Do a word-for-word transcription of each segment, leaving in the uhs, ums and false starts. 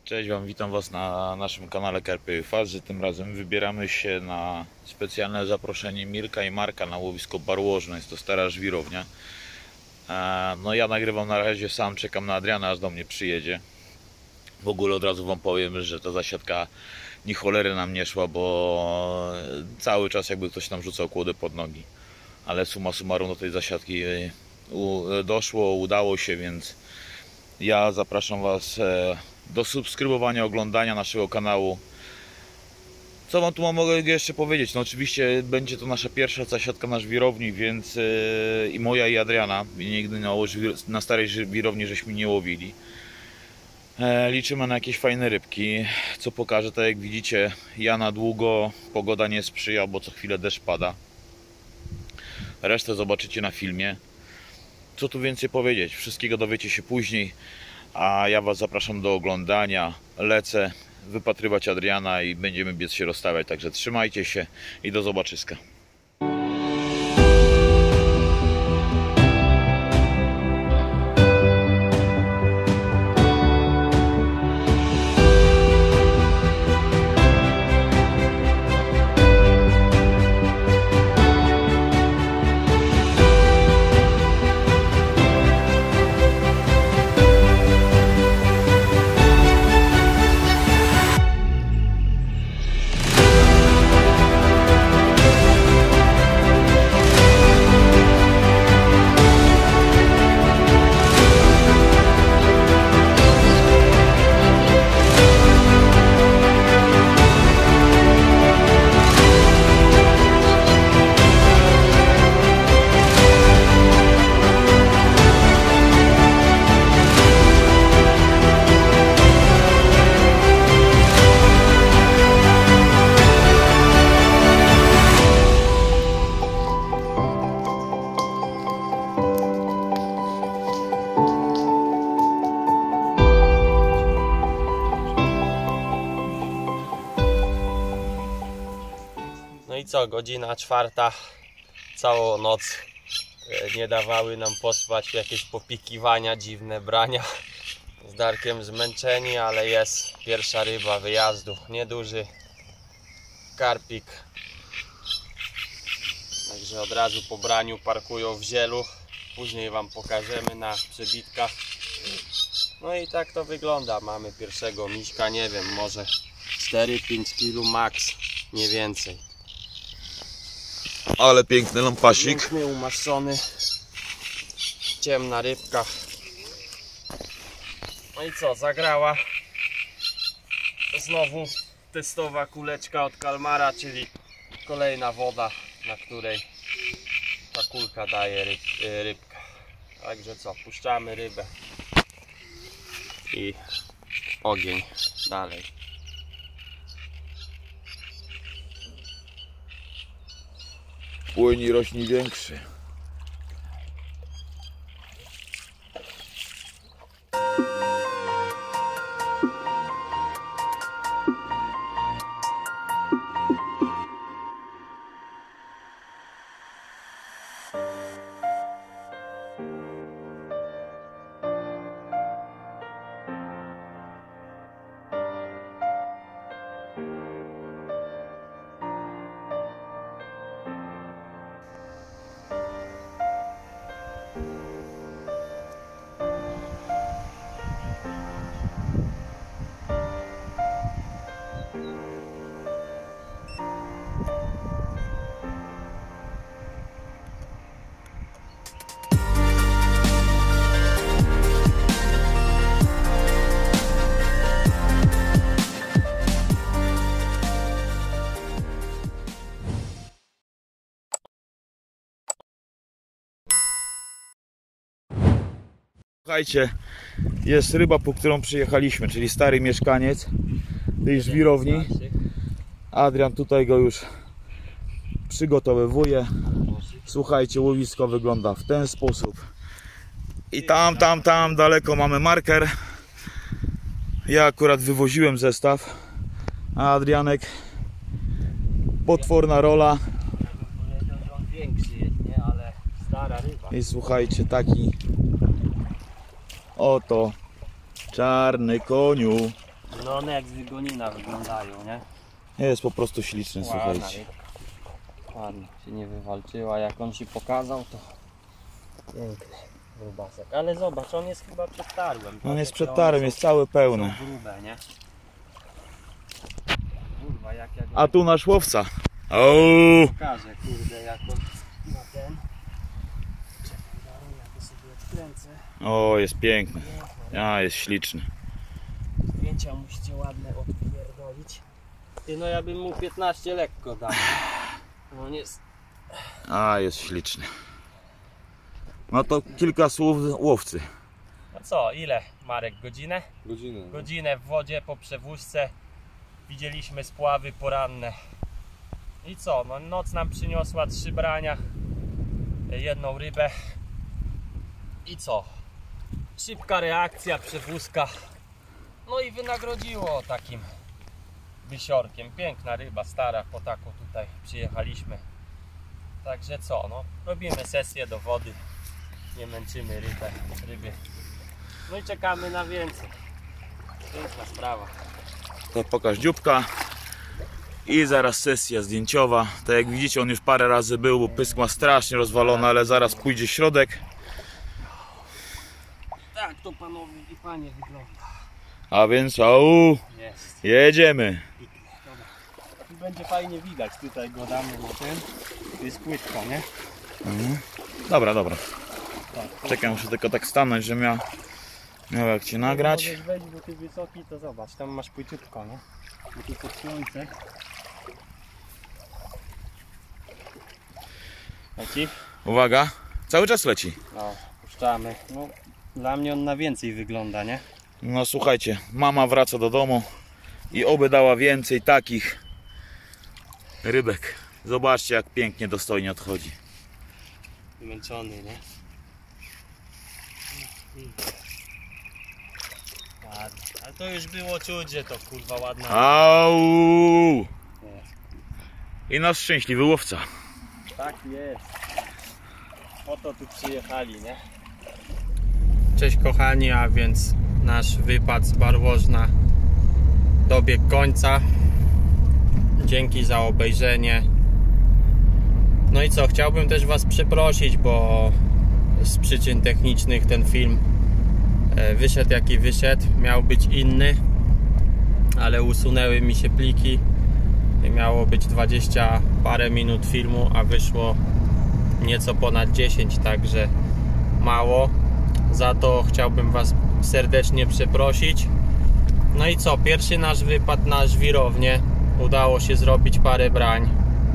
Cześć Wam, witam Was na naszym kanale Karpiowy Fazy. Tym razem wybieramy się na specjalne zaproszenie Mirka i Marka na łowisko Barłożne. Jest to stara żwirownia. No ja nagrywam na razie sam, czekam na Adriana, aż do mnie przyjedzie. W ogóle od razu Wam powiem, że ta zasiadka ni cholery nam nie szła, bo cały czas jakby ktoś nam rzucał kłodę pod nogi. Ale summa summarum do tej zasiadki doszło, udało się, więc ja zapraszam Was do subskrybowania, oglądania naszego kanału. Co Wam tu mogę jeszcze powiedzieć? No oczywiście będzie to nasza pierwsza zasiadka na żwirowni, więc yy, i moja i Adriana. Nigdy na, na starej żwirowni żeśmy nie łowili. E, liczymy na jakieś fajne rybki, co pokażę. Tak jak widzicie, ja na długo, pogoda nie sprzyja, bo co chwilę deszcz pada. Resztę zobaczycie na filmie. Co tu więcej powiedzieć? Wszystkiego dowiecie się później. A ja Was zapraszam do oglądania. Lecę wypatrywać Adriana i będziemy biec się rozstawiać. Także trzymajcie się i do zobaczyska. No i co, godzina czwarta, całą noc nie dawały nam pospać, jakieś popikiwania, dziwne brania. Z Darkiem zmęczeni, ale jest pierwsza ryba wyjazdu, nieduży karpik. Także od razu po braniu parkują w zielu, później Wam pokażemy na przebitkach. No i tak to wygląda, mamy pierwszego miśka, nie wiem, może cztery pięć kilo max, nie więcej. Ale piękny lampasik. Piękny, umaszczony. Ciemna rybka. No i co, zagrała. Znowu testowa kuleczka od Kalmara, czyli kolejna woda, na której ta kulka daje ryb, rybkę. Także co, puszczamy rybę i ogień dalej. Płyni rośnie większy. Słuchajcie, jest ryba, po którą przyjechaliśmy, czyli stary mieszkaniec tej żwirowni. Adrian tutaj go już przygotowywuje. Słuchajcie, łowisko wygląda w ten sposób. I tam, tam, tam daleko mamy marker. Ja akurat wywoziłem zestaw, a Adrianek, potworna rola. I słuchajcie, taki oto czarny koniu. No one jak z wygonina wyglądają, nie? Jest po prostu śliczny, słuchajcie. Ładnie się nie wywalczyła, jak on się pokazał, to piękny grubasek. Ale zobacz, on jest chyba przed tarłem. On jest przed tarłem, jest cały pełny. Grube, nie? Kurwa, jak ja go... A tu nasz łowca. Ooo! Pokażę, kurde, jak on ma ten. Czekaj, dalej, ja to sobie odkręcę. O, jest piękny. A, jest śliczny. Zdjęcia musicie ładne odpierdolić. Ty, no ja bym mu piętnaście lekko dał. On jest... A, jest śliczny. No to kilka słów łowcy. No co, ile Marek? Godzinę? Godzinę. Godzinę w wodzie po przewózce. Widzieliśmy spławy poranne. I co? No, noc nam przyniosła trzy brania, jedną rybę. I co? Szybka reakcja, przewózka. No i wynagrodziło takim wysiorkiem. Piękna ryba, stara, po taką tutaj przyjechaliśmy. Także co? No, robimy sesję do wody. Nie męczymy rybę, ryby. No i czekamy na więcej. Piękna sprawa. To pokaż dzióbka. I zaraz sesja zdjęciowa. Tak jak widzicie, on już parę razy był, bo pysk ma strasznie rozwalony, ale zaraz pójdzie środek. Tak to panowie i panie wygląda. A więc au, Jest. jedziemy. Dobra. Tu będzie fajnie widać, tutaj go damy na ten. Tu jest płytka, nie? Mhm. Dobra, dobra. Tak. Czekaj, muszę tylko tak stanąć, że miał, miał jak cię nagrać. Jak możesz wejść, bo ty wysoki, to zobacz, tam masz płyciutko, nie? Bo tu pod słońce. Leci? Uwaga, cały czas leci. No, puszczamy. No, dla mnie on na więcej wygląda, nie? No słuchajcie, mama wraca do domu i oby dała więcej takich rybek. Zobaczcie, jak pięknie, dostojnie odchodzi. Zmęczony, nie? Ładnie. Ale to już było czuć, że to kurwa ładna. Au! I nasz szczęśliwy łowca. Tak jest. Po to tu przyjechali, nie? Cześć kochani, a więc nasz wypad z Barłożna dobiegł końca. Dzięki za obejrzenie. No i co, chciałbym też was przeprosić, bo z przyczyn technicznych ten film wyszedł jaki wyszedł. Miał być inny, ale usunęły mi się pliki. Miało być dwadzieścia parę minut filmu, a wyszło nieco ponad dziesięć, także mało. Za to chciałbym was serdecznie przeprosić. No i co, pierwszy nasz wypad na żwirownię. Udało się zrobić parę brań.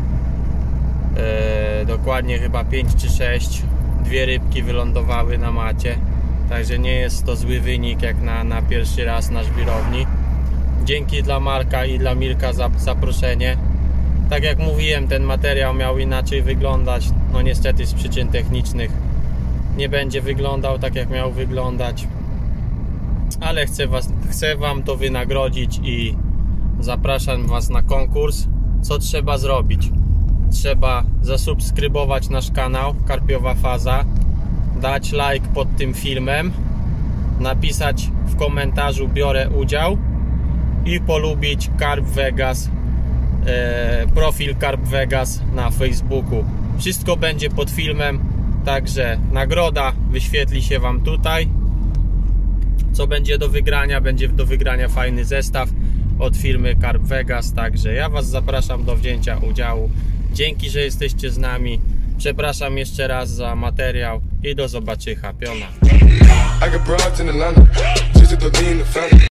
Yy, dokładnie chyba pięć czy sześć. Dwie rybki wylądowały na macie. Także nie jest to zły wynik jak na, na pierwszy raz na żwirowni. Dzięki dla Marka i dla Mirka za zaproszenie. Tak jak mówiłem, ten materiał miał inaczej wyglądać. No niestety z przyczyn technicznych nie będzie wyglądał tak jak miał wyglądać. Ale chcę, was, chcę wam to wynagrodzić i zapraszam was na konkurs. Co trzeba zrobić? Trzeba zasubskrybować nasz kanał Karpiowa Faza, dać like pod tym filmem, napisać w komentarzu biorę udział i polubić Carp Vegas, e, profil Carp Vegas na Facebooku. Wszystko będzie pod filmem, także nagroda wyświetli się wam tutaj. Co będzie do wygrania? Będzie do wygrania fajny zestaw od firmy Carp Vegas, także ja was zapraszam do wzięcia udziału. Dzięki, że jesteście z nami. Przepraszam jeszcze raz za materiał i do zobaczycha. Piona.